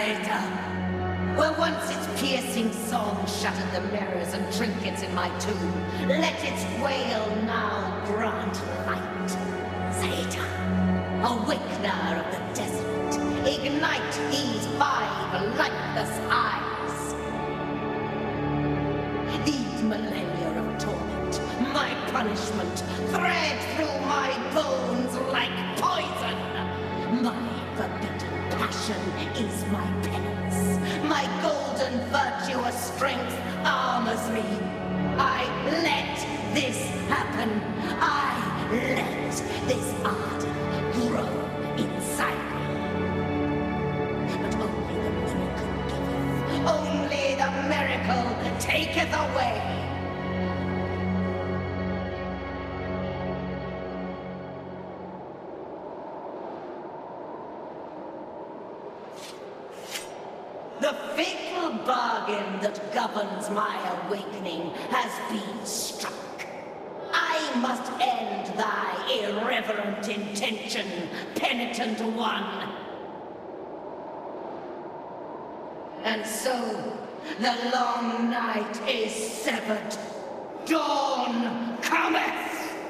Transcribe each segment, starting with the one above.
Saeta. Where once its piercing song shattered the mirrors and trinkets in my tomb, let its wail now grant light. Saeta, awakener of the desert, ignite these 5 lightless eyes. These millennia of torment, my punishment, thread through my bones like poison. My forbidden passion is my penance. My golden virtuous strength armors me. I let this happen. I let this ardor grow inside me. But only the miracle giveth. Only the miracle taketh away. The fatal bargain that governs my awakening has been struck. I must end thy irreverent intention, penitent one. And so, the long night is severed. Dawn cometh!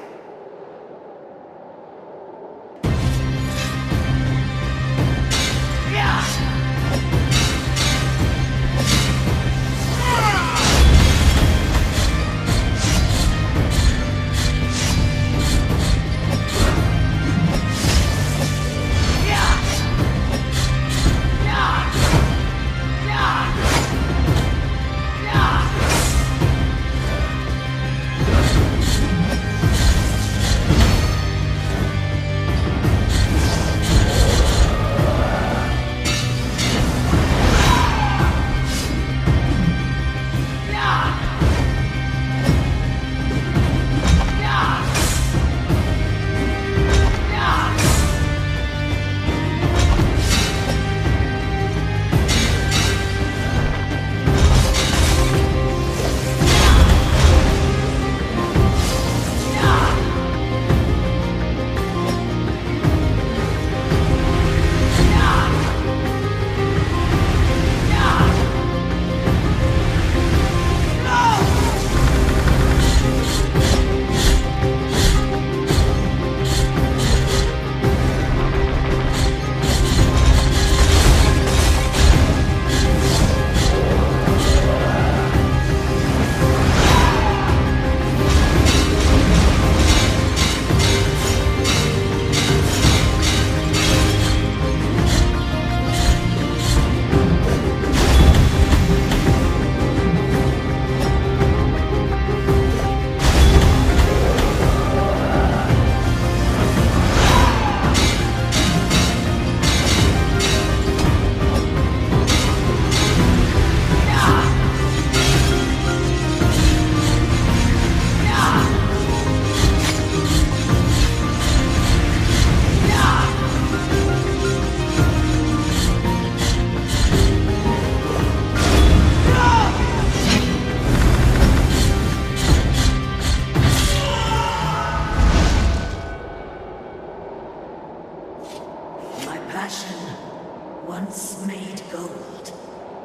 Once made gold,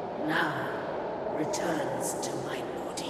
now returns to my body.